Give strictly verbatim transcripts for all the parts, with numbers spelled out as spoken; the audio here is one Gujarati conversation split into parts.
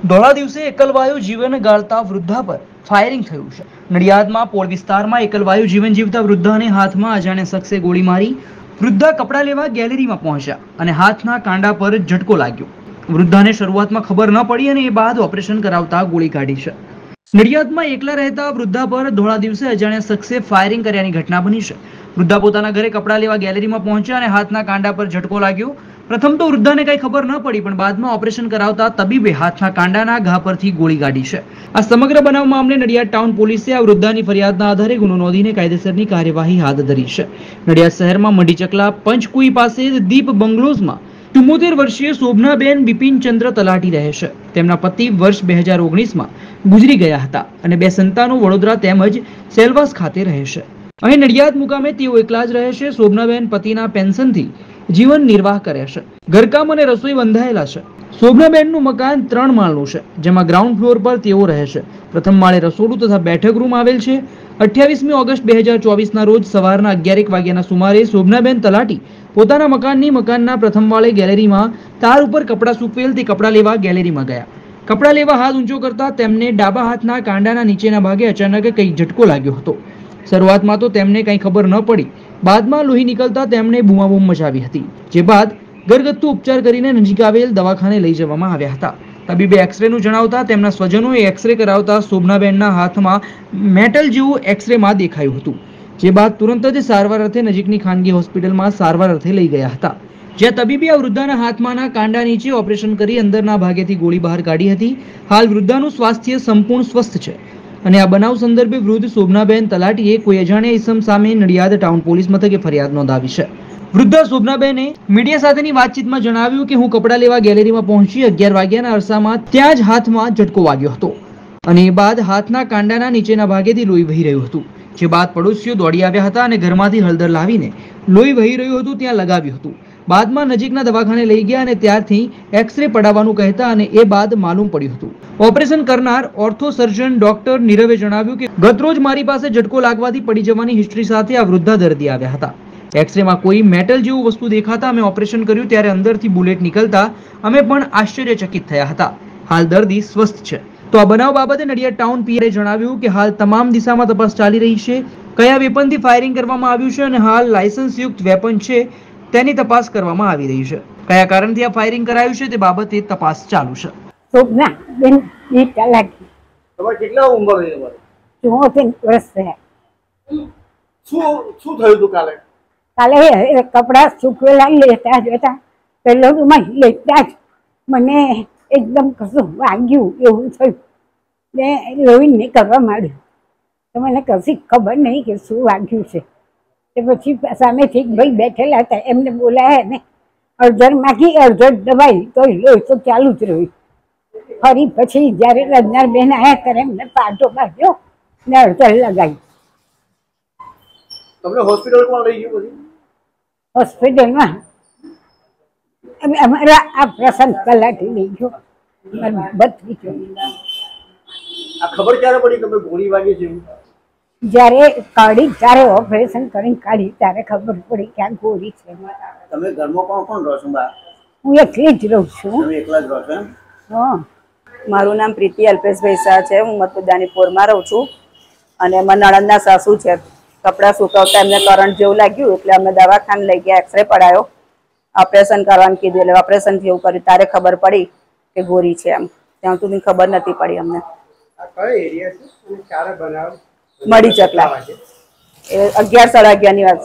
ધોળા દિવસે એકલવાયુ જીવન ગાળતા વૃદ્ધા પર ફાયરિંગ થયું છે। નડિયાદમાં પોળ વિસ્તારમાં એકલવાયુ જીવન જીવતા વૃદ્ધાને હાથમાં અજાણ્યા શખ્સે ગોળી મારી। વૃદ્ધા કપડાં લેવા ગેલેરીમાં પહોંચ્યા અને હાથના કાંડા પર ઝટકો લાગ્યો। વૃદ્ધાને શરૂઆતમાં ખબર ન પડી અને એ બાદ ઓપરેશન કરાવતા ગોળી કાઢી છે। નડિયાદમાં એકલા રહેતા વૃદ્ધા પર ધોળા દિવસે અજાણ્યા શખ્સે ફાયરિંગ કર્યાની ઘટના બની છે। વૃદ્ધા પોતાના ઘરે કપડાં લેવા ગેલેરીમાં પહોંચ્યા અને હાથના કાંડા પર ઝટકો લાગ્યો। પ્રથમ તો વૃદ્ધાને કઈ ખબર ન પડી, પણ બાદમાં ઓપરેશન કરાવતા તબીબે હાથના કાંડાના ઘા પરથી ગોળી કાઢી છે। આ સમગ્ર બનાવ મામલે નડિયાદ ટાઉન પોલીસે આ વૃદ્ધાની ફરિયાદના આધારે ગુનો નોંધીને કાયદેસરની કાર્યવાહી હાથ ધરી છે। નડિયાદ શહેરમાં મઢી ચકલા પંચકુઈ પાસે દીપ બંગલોઝમાં ચુમ્મોતેર વર્ષીય શોભનાબેન બિપિનચંદ્ર તલાટી રહે છે। તેમના પતિ વર્ષ બે હજાર ઓગણીસમાં ગુજરી ગયા હતા અને બે સંતાનો વડોદરા તેમજ સેલવાસ ખાતે રહે છે। અહીં નડિયાદ મુકામે તેઓ એકલા જ રહે છે। શોભનાબેન પતિના પેન્શનથી જીવન નિર્વાહ કરે છે। ઘરકામ અને રસોઈ બંધાયેલા છે। શોભનાબેનનું મકાન ત્રણ માળનું છે, જેમાં ગ્રાઉન્ડ ફ્લોર પર તેઓ રહે છે। પ્રથમ માળે રસોડું તથા બેઠક રૂમ આવેલ છે। અઠ્યાવીસમી ઓગસ્ટ બે હજાર ચોવીસના રોજ સવારના અગિયારેક વાગ્યાના સુમારે શોભનાબેન તલાટી પોતાના મકાનની મકાનના પ્રથમ માળે ગેલેરીમાં તાર ઉપર કપડાં સૂકવેલ તે કપડાં લેવા ગેલેરીમાં ગયા। કપડાં લેવા હાથ ઊંચો કરતા તેમને ડાબા હાથના કાંડાના નીચેના ભાગે અચાનક કંઈક ઝટકો લાગ્યો હતો। શરૂઆતમાં તો તેમને કંઈ ખબર ન પડી, બાદમાં લોહી નીકળતા તેમણે બૂમાબૂમ મચાવી હતી, જે બાદ ઘરગથ્થુ ઉપચાર કરીને નજીક આવેલ દવાખાને લઈ જવામાં આવ્યા હતા। તબીબે એક્સરેનું જણાવતા તેમના સ્વજનોએ એક્સરે કરાવતા શોભનાબેનના હાથમાં મેટલ જેવું એક્સરેમાં દેખાયું હતું, જે બાદ તુરંત જ સારવાર અર્થે નજીકની ખાનગી હોસ્પિટલમાં સારવાર અર્થે લઈ ગયા હતા, જ્યાં તબીબે આ વૃદ્ધાના હાથમાંના કાંડા નીચે ઓપરેશન કરી અંદરના ભાગેથી ગોળી બહાર કાઢી હતી। હાલ વૃદ્ધાનું સ્વાસ્થ્ય સંપૂર્ણ સ્વસ્થ છે અને આ બનાવ સંદર્ભે વૃદ્ધ શોભનાબેન તલાટીએ કોઈ અજાણ્યા ઇસમ સામે નડિયાદ ટાઉન પોલીસ મથકે ફરિયાદ નોંધાવી છે। વૃદ્ધા શોભનાબેને મીડિયા સાથેની વાતચીતમાં જણાવ્યું કે હું કપડાં લેવા ગેલેરીમાં પહોંચી અગિયાર વાગ્યાના અરસામાં ત્યાં જ હાથમાં ઝટકો વાગ્યો હતો અને એ બાદ હાથના કાંડાના નીચેના ભાગેથી લોહી વહી રહ્યું હતું, જે બાદ પડોશીઓ દોડી આવ્યા હતા અને ઘરમાંથી હળદર લાવીને લોહી વહી રહ્યું હતું ત્યાં લગાવ્યું હતું। બાદમાં નજીકના દવાખાને લઈ ગયા અને ત્યારથી એક્સરે પડાવવાનું કહેતા અને એ બાદ માલુમ પડ્યું હતું। ઓપરેશન કરનાર ઓર્થો સર્જન ડોક્ટર નીરવે જણાવ્યું કે ગતરોજ મારી પાસે ઝટકો લાગવાથી પડી જવાની હિસ્ટ્રી સાથે આ વૃદ્ધા દર્દી આવ્યા હતા। એક્સરેમાં કોઈ મેટલ જેવું વસ્તુ દેખાતા અમે ઓપરેશન કર્યું ત્યારે અંદરથી બુલેટ નીકળતા અમે પણ આશ્ચર્યચકિત થયા હતા। હાલ દર્દી સ્વસ્થ છે। તો આ બનાવ બાબતે નડિયાદ ટાઉન પીઆઈએ જણાવ્યું કે હાલ તમામ દિશામાં તપાસ ચાલી રહી છે। કયા વેપનથી ફાયરિંગ કરવામાં આવ્યું છે અને હાલ લાયસન્સયુક્ત વેપન છે તેની તપાસ કરવામાં આવી રહી છે। કયા કારણથી આ ફાયરિંગ કરાયું છે તે બાબતે તપાસ ચાલુ છે। શોભના બેન એ તલાટી તમારે કેટલા ઉંમર છે? તમારે ચુમ્મોતેર વર્ષ થયા। શું શું થયું હતું કાલે? કાલે કપડા સૂકવેલા લેતા જતા પેલો રૂમમાં લેતા જ મને એકદમ કશું વાગ્યું એવું થયું ને લોહી નીકળવા માંડ્યું, તો મને કશી ખબર નહીં કે શું વાગ્યું છે। તે પછી સામેથી ભાઈ બેઠેલા હતા, એમને બોલાયા ને અડધર માંગી અડધર દબાઈ તો લોહી તો ચાલુ જ રહ્યું। ફરી પછી જયારે રજનાર બેન આવ્યા ત્યારે એમને પાટો બાંધ્યો ને અડધર લગાવી। તમને હોસ્પિટલ કોણ લઈ ગયું? પછી હોસ્પિટલમાં અમારા આ પ્રસંગ તલાટી લઈ ગયો। આ ખબર ક્યારે પડી તમે ગોળી વાગી છે? જયારે કાઢી ત્યારે ઓપરેશન કરીને કાઢી ત્યારે ખબર પડી કે આ ગોળી છે। તમે ઘરમાં કોણ કોણ રહો છો? હું એકલી જ રહું છું। તમે એકલા જ રહો છો? હા, મારું નામ પ્રીતિ અલ્પેશભાઈ શાહ છે। હું મતદાનીપુરમાં રહું છું અને મારા નણંદના સાસુ છે। કપડાં સુકવતા એમને કરંટ જેવું લાગ્યું એટલે અમે દવાખાને લઈ ગયા, એક્સરે પડાયો, ઓપરેશન કરવાનું કીધું એટલે ઓપરેશન જેવું કર્યું ત્યારે ખબર પડી કે ગોળી છે। એમ ત્યાં સુધી ખબર નથી પડી અમને। મળી ચકલા એ અગિયાર સાડા અગિયાર ની વાત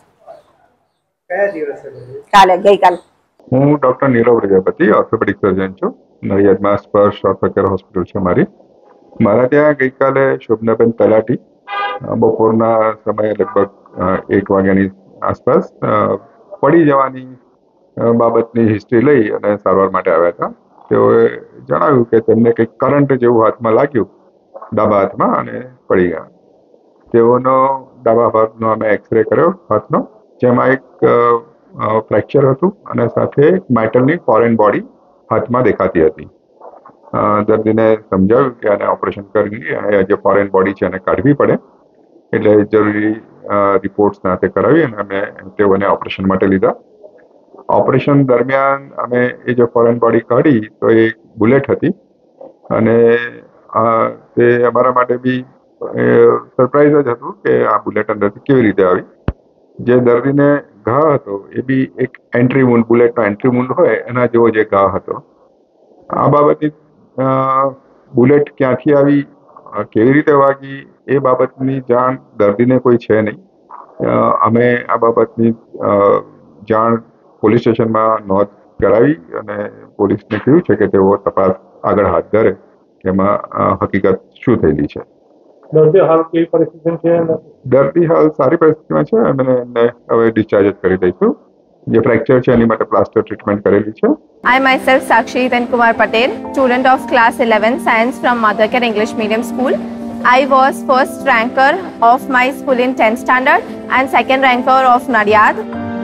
કાલે ગઈકાલે। હું doctor Nirav Prajapati orthopedic surgeon છું। નડિયાદમાં સ્પર્શ ઓર્થોકેર હોસ્પિટલ છે મારી। મારા ત્યાં ગઈકાલે શોભનાબેન તલાટી બપોરના સમયે લગભગ એક વાગ્યાની આસપાસ પડી જવાની બાબતની હિસ્ટ્રી લઈ અને સારવાર માટે આવ્યા હતા। તેઓએ જણાવ્યું કે તેમને કંઈક કરંટ જેવું હાથમાં લાગ્યું ડાબા હાથમાં અને પડી ગયા। તેઓનો ડાબા ભાગનો અમે એક્સરે કર્યો હાથનો, જેમાં એક ફ્રેક્ચર હતું અને સાથે મેટલની ફોરેન બોડી હાથમાં દેખાતી હતી। દર્દીને સમજાવ્યું કે આને ઓપરેશન કરી અને જે ફોરેન બોડી છે એને કાઢવી પડે, એટલે જરૂરી રિપોર્ટ્સ સાથે કરાવી અને અમે તેઓને ઓપરેશન માટે લીધા। ઓપરેશન દરમિયાન અમે એ જે ફોરેન બોડી કાઢી તો એ બુલેટ હતી અને તે અમારા માટે બી સરપ્રાઈઝ જ હતું કે આ બુલેટ અંદરથી કેવી રીતે આવી. જે દર્દીને ઘા હતો એ બી એક એન્ટ્રી વૂન્ડ, બુલેટનો એન્ટ્રી વૂન્ડ હોય એના જેવો જે ઘા હતો. આ બાબતની બુલેટ ક્યાંથી આવી, કેવી રીતે વાગી એ બાબતની જાણ દર્દીને કોઈ છે નહીં. અમે આ બાબતની જાણ પોલીસ સ્ટેશનમાં નોંધ કરાવી અને પોલીસને કહ્યું છે કે તેઓ તપાસ આગળ હાથ ધરે કે એમાં હકીકત શું થયેલી છે. દર્દી હાલ કેવી પરિસ્થિતિમાં છે? દર્દી હાલ સારી પરિસ્થિતિમાં છે. અમે એમને હવે ડિસ્ચાર્જ કરી દઈશું. જે ફ્રેક્ચર છે એની માટે પ્લાસ્ટર ટ્રીટમેન્ટ કરેલી છે. I myself Sakshi Hiten Kumar Patel, student of class eleven science from Mother Care English Medium School. I was first ranker of my school in tenth standard and second ranker of Nadiad.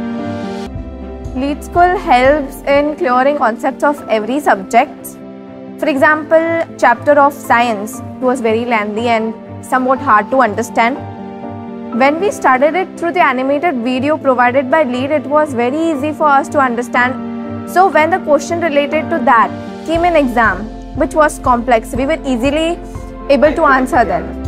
Lead School helps in clearing concepts of every subject. For example, chapter of science was very lengthy and somewhat hard to understand. When we studied it through the animated video provided by Lead, it was very easy for us to understand. So when the question related to that came in exam, which was complex, we were easily able to answer them.